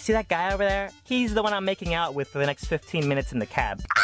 See that guy over there? He's the one I'm making out with for the next 15 minutes in the cab.